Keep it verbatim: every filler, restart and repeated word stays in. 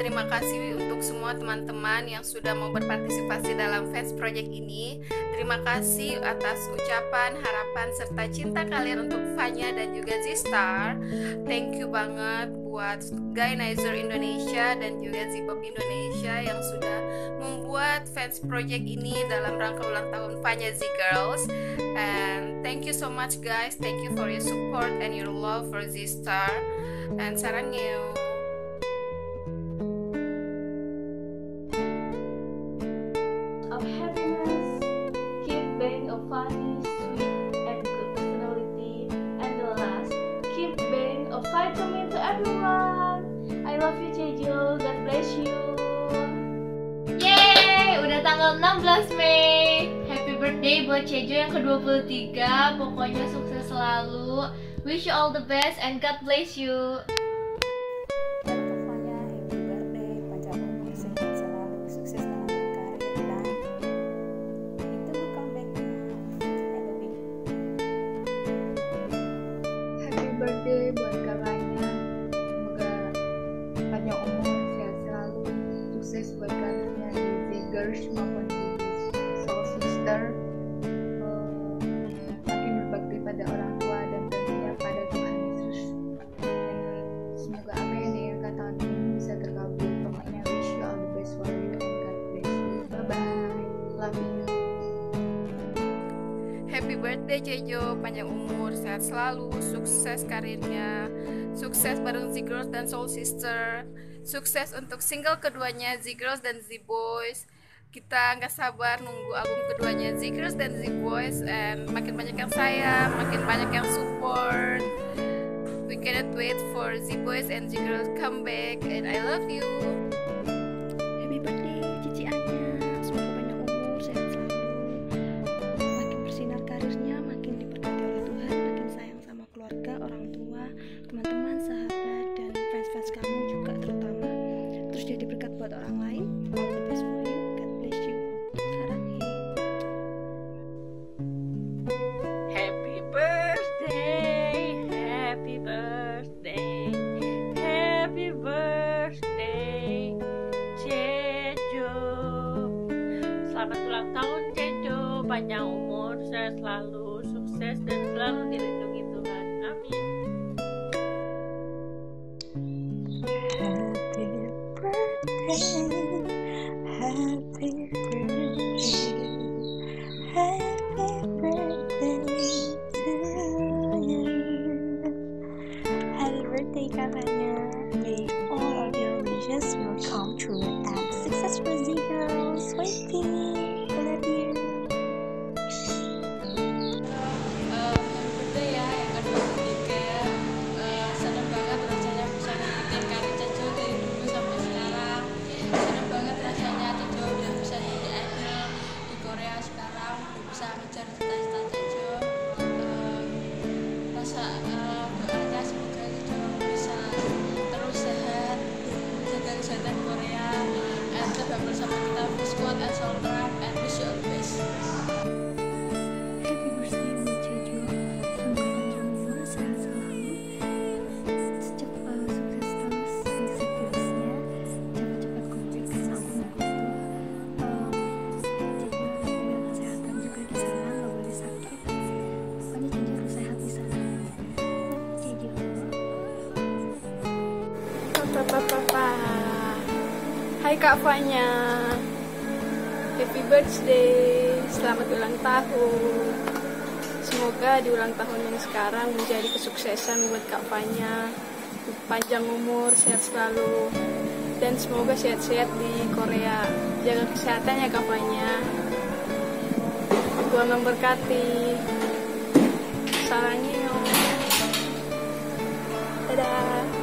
terima kasih untuk semua teman-teman yang sudah mau berpartisipasi dalam fans project ini. Terima kasih atas ucapan, harapan, serta cinta kalian untuk Fanya dan juga Z-Star. Thank you banget buat Guynizer Indonesia dan juga Z-Pop Indonesia yang sudah membuat fans project ini dalam rangka ulang tahun Fanya Z Girls. And thank you so much guys. Thank you for your support and your love for Z-Star. And sarangyo. Of happiness, keep being a funny, sweet, and good personality. And the last, keep being a vitamin to everyone. I love you, Jeju. God bless you. Yeay, udah tanggal enam belas Mei. Happy birthday buat Jeju yang ke dua puluh tiga. Pokoknya sukses selalu. Wish you all the best and God bless you. Birthday buat kakaknya, semoga panjang umur, sehat selalu, sukses buat karirnya di Z Girls maupun di Soul Sister, uh, makin berbakti pada orang tua dan tentunya pada Tuhan Yesus, dan semoga apa yang diinginkan tahun ini bisa terkabul. Pokoknya wish you all the best for you and God bless you. Bye bye, love you. Happy birthday Jejo, panjang umur, sehat selalu, sukses karirnya, sukses bareng Z Girls dan Soul Sister, sukses untuk single keduanya Z Girls dan Z Boys. Kita nggak sabar nunggu album keduanya Z Girls dan Z Boys, and makin banyak yang sayang, makin banyak yang support. We cannot wait for Z Boys and Z Girls come back, and I love you. Happy birthday Cici Anya, semoga panjang umur, sehat selalu, makin bersinar karirnya, makin diberkati oleh Tuhan, makin sayang sama keluarga, orang tua, teman-teman, sahabat, dan fans-fans kamu juga terutama. Terus jadi berkat buat orang lain. All the best for you, God bless you. Sarangi. Happy birthday, happy birthday, happy birthday, Jejo. Selamat ulang tahun Jejo, panjang umur, sehat selalu, sukses dan selalu dilindungi Tuhan. Amin. Happy birthday, happy birthday, happy birthday to you. Happy birthday kakaknya. May all of your wishes will come true and success for Z Girls. Waiting, love you. Birthday ya yang ke dua puluh tiga. Uh, seneng banget rasanya bisa ngikutin karir Jejo dari dulu sampai sekarang. Seneng banget rasanya Jejo udah bisa jadi idol di Korea sekarang, udah bisa ngejar cita-cita Jejo. Uh, rasa uh, doanya semoga Jejo bisa terus sehat, jaga kesehatan Korea, and tetap bersama kita Miss Squad and Soul Rap, and wish you all the best. Happy birthday buat Jejo, semoga panjang umur, sehat selalu, sejak uh, sukses terus di seterusnya, cepat-cepat comeback karena aku nunggu itu. Um, Jejo harus jaga kesehatan juga di sana, nggak boleh sakit. Pokoknya Jejo harus sehat di sana. Love Jejo. Papa, hai Kak Fanya, happy birthday, selamat ulang tahun. Semoga di ulang tahun yang sekarang menjadi kesuksesan buat Kak Fanya, panjang umur, sehat selalu, dan semoga sehat-sehat di Korea. Jaga kesehatan ya Kak Fanya, Tuhan memberkati. Sarangnya, dadah.